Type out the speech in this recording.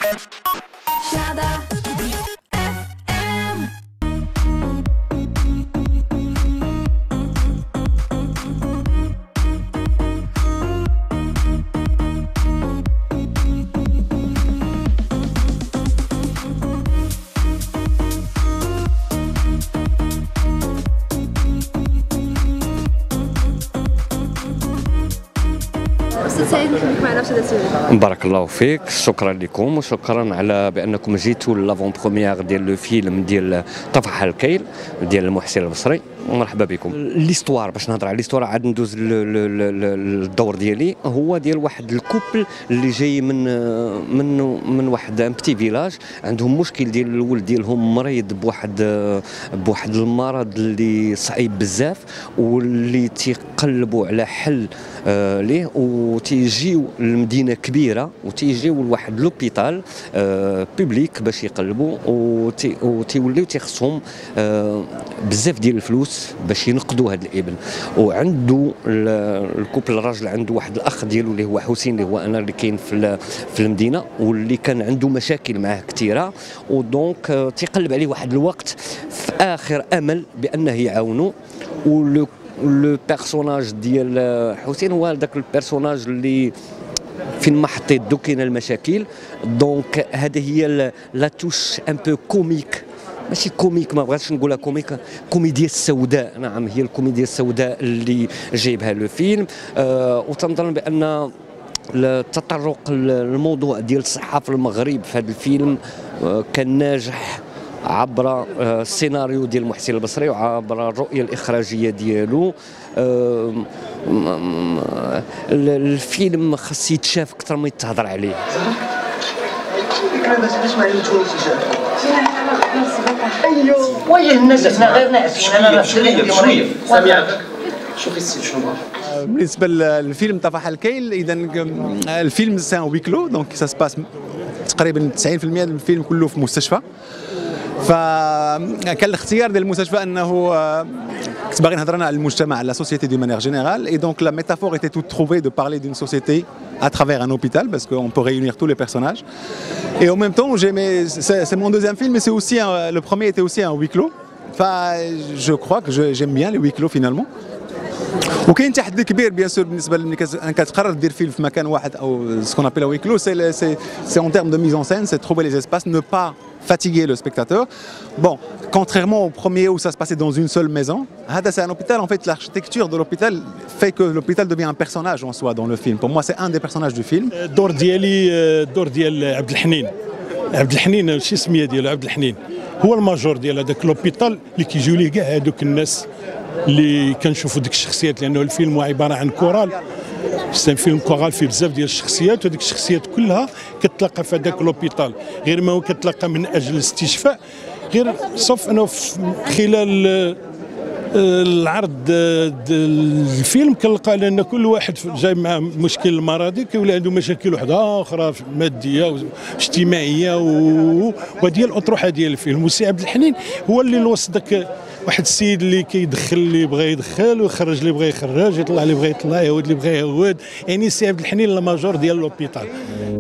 أستاذ سعيد نحبك معنا في هذا السؤال. بارك الله فيك، شكرا لكم وشكرا على بانكم جيتوا لافون بروميير ديال لو فيلم ديال طفح الكيل ديال المحسن البصري، ومرحبا بكم. ليستوار باش نهضر على ليستوار عاد ندوز للدور ديالي، هو ديال واحد الكوبل اللي جاي من واحد ان بتي فيلاج، عندهم مشكل ديال الولد ديالهم مريض بواحد المرض اللي صعيب بزاف، واللي تيقلبوا على حل ليه، وتيجيو لمدينه كبيره وتيجيو لواحد لوبيتال بوبليك باش يقلبوا، وتيوليو تيخصهم بزاف ديال الفلوس باش ينقذوا هذا الابن. وعنده الكوبل الراجل عنده واحد الاخ ديالو اللي هو حسين، اللي هو انا اللي كاين في المدينه، واللي كان عنده مشاكل معاه كثيره، ودونك تيقلب عليه واحد الوقت في اخر امل بانه يعاونوا. ولو بيرسوناج ديال حسين هو ذاك البيرسوناج اللي فين ما حطيت دو كاين المشاكل، دونك هذه هي لا توش ان بو كوميك، ماشي كوميك، ما بغاتش نقولها كوميك، كوميديا السوداء. نعم، هي الكوميديا السوداء اللي جايبها لو فيلم. وتنظن بان التطرق الموضوع ديال الصحه في المغرب في هذا الفيلم كان ناجح عبر السيناريو ديال المحسن البصري وعبر الرؤيه الاخراجيه ديالو. الفيلم خاص يتشاف اكثر ما يتهضر عليه. ايوه واجه الناس، احنا غير ناعسين. انا شويه سامعك. شوفي السيد شنو بالنسبه للفيلم طفح الكيل، اذا الفيلم سان ويكلو، دونك سا سباس تقريبا 90% من الفيلم كله في مستشفى. فكان الاختيار ديال المستشفى انه كنت باغي نهضر على المجتمع، على لا سوسيتي دو مانيير جينيرال، اي دونك لا ميتافور ايتي toute trouvée de parler d'une société à travers un hôpital, parce qu'on peut réunir tous les personnages. Et en même temps, c'est mon deuxième film, mais c'est aussi le premier était aussi un huis clos. Enfin, je crois que j'aime bien les huis clos finalement. وكاين تحدي كبير بيان سور بالنسبه لملي كتقرر دير فيلم في مكان واحد او سكون ابيل وي كلو، سي اون تيرم دو ميز ان سين، سي trouver les espaces, ne pas fatiguer le spectateur. Bon, contrairement au premier où ça se passait dans une seule maison, هذا c'est un hôpital. En fait, l'architecture de l'hôpital fait que l'hôpital devient un personnage en soi dans le film. Pour moi, c'est un des personnages du film. الدور ديالي الدور ديال عبد الحنين. عبد الحنين شي السميه ديالو عبد الحنين، هو الماجور ديال هذاك لوبيتال اللي كيجيو ليه كاع هذوك الناس اللي كنشوفوا ديك الشخصيات، لانه الفيلم هو عباره عن كورال، سي فيلم كورال فيه بزاف ديال الشخصيات، وهذيك الشخصيات كلها كتلاقى في هذاك لوبيتال، غير ما هو كتلاقى من اجل الاستشفاء، غير صوف انه خلال العرض الفيلم كنلقى لان كل واحد جاي مع مشكل مرضي كيولي عنده مشاكل وحده اخرى ماديه واجتماعيه وهذه الاطروحه ديال الفيلم. وسي عبد الحنين هو اللي الوسط داك واحد السيد اللي كيدخل اللي بغى يدخل ويخرج اللي بغى يخرج، يطلع اللي بغى يطلع، يهود اللي بغى يهود، يعني سي عبد الحنين لا ماجور ديال لوبيتال.